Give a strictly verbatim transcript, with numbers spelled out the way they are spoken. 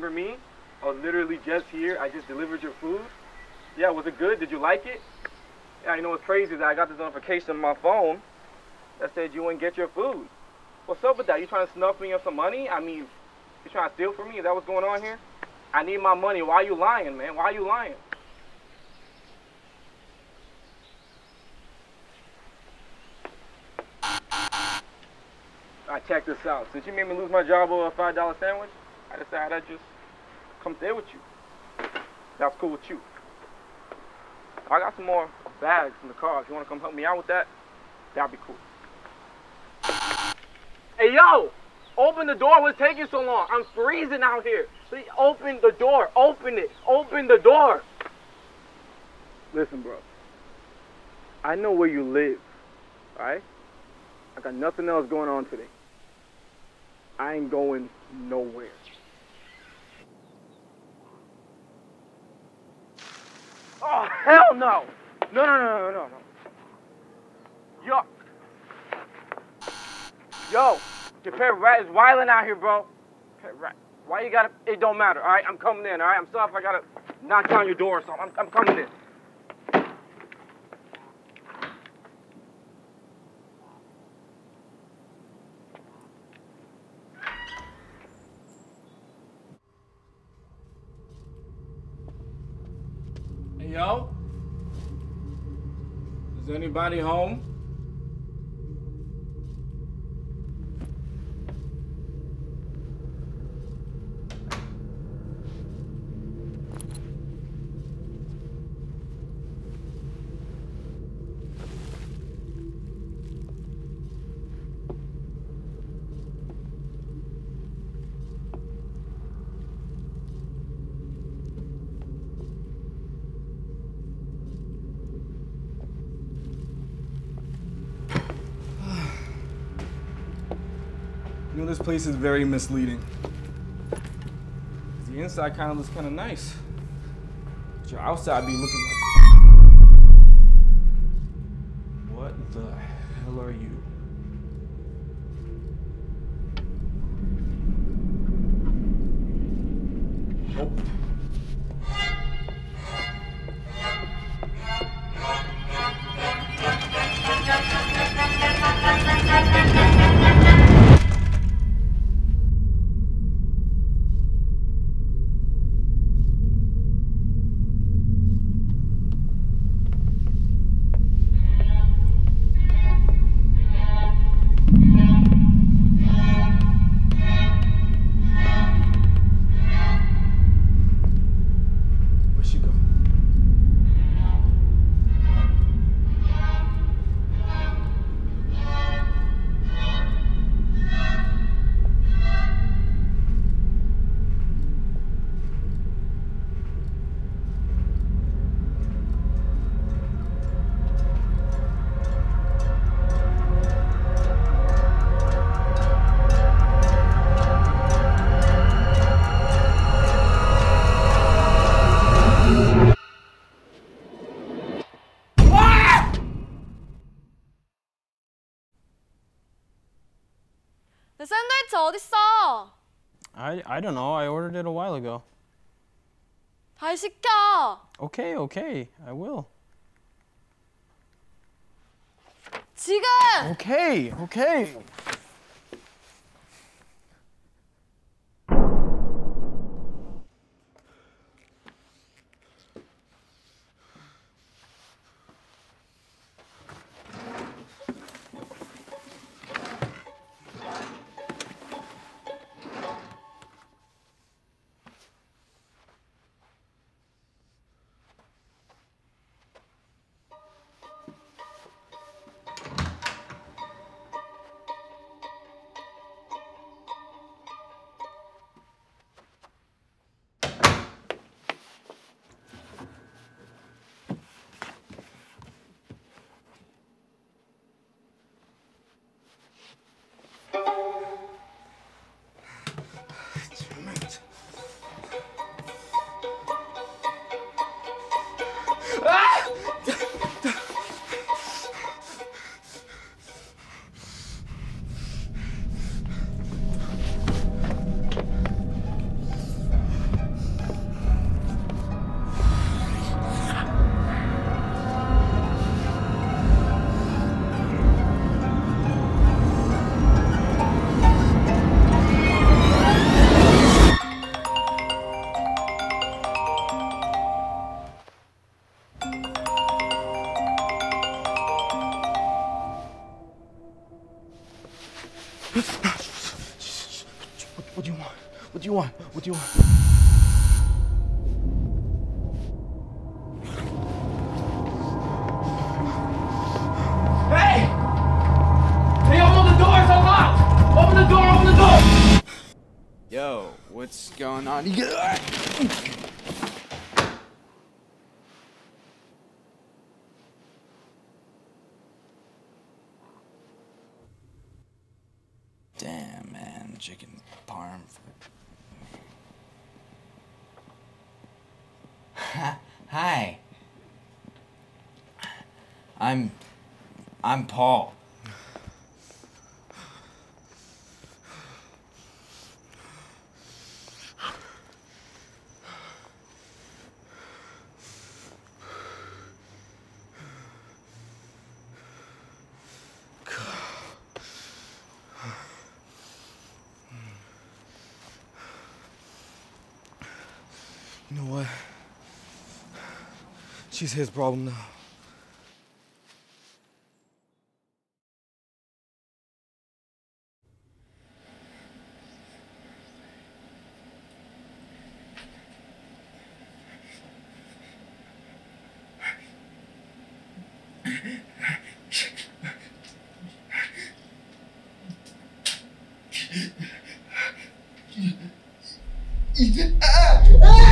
remember me? I was literally just here. I just delivered your food. Yeah, was it good? Did you like it? Yeah, you know what's crazy is that I got this notification on my phone that said you wouldn't get your food. What's up with that? You trying to snuff me of some money? I mean, you trying to steal from me? Is that what's going on here? I need my money. Why are you lying, man? Why are you lying? Alright, check this out. Since you made me lose my job over a five dollar sandwich, I decided I'd just come stay with you. That's cool with you. I got some more bags in the car. If you want to come help me out with that, that'd be cool. Hey, yo! Open the door. What's taking so long? I'm freezing out here. Please open the door. Open it. Open the door. Listen, bro. I know where you live, alright? I got nothing else going on today. I ain't going nowhere. Oh, hell no! No, no, no, no, no, no. Yo. Yo, your pet rat is wilding out here, bro. Pet rat. Why you gotta, it don't matter, alright? I'm coming in, alright? I'm sorry if I gotta knock down your door or something. I'm, I'm coming in. Hey, yo? Is anybody home? You know, this place is very misleading. The inside kind of looks kind of nice, but your outside be looking like... What the hell are you? Nope. 내 샌드위치 어딨어? I I don't know. I ordered it a while ago. 잘 시켜. Okay, okay. I will. 지금! Okay, okay. What, what do you want? What do you want? What do you want? Hey! Hey, open the door! It's unlocked! Open the door! Open the door! Yo, what's going on? Damn, man, chicken parm for... Hi. I'm... I'm Paul. You know what? She's his problem now. Ah! Ah!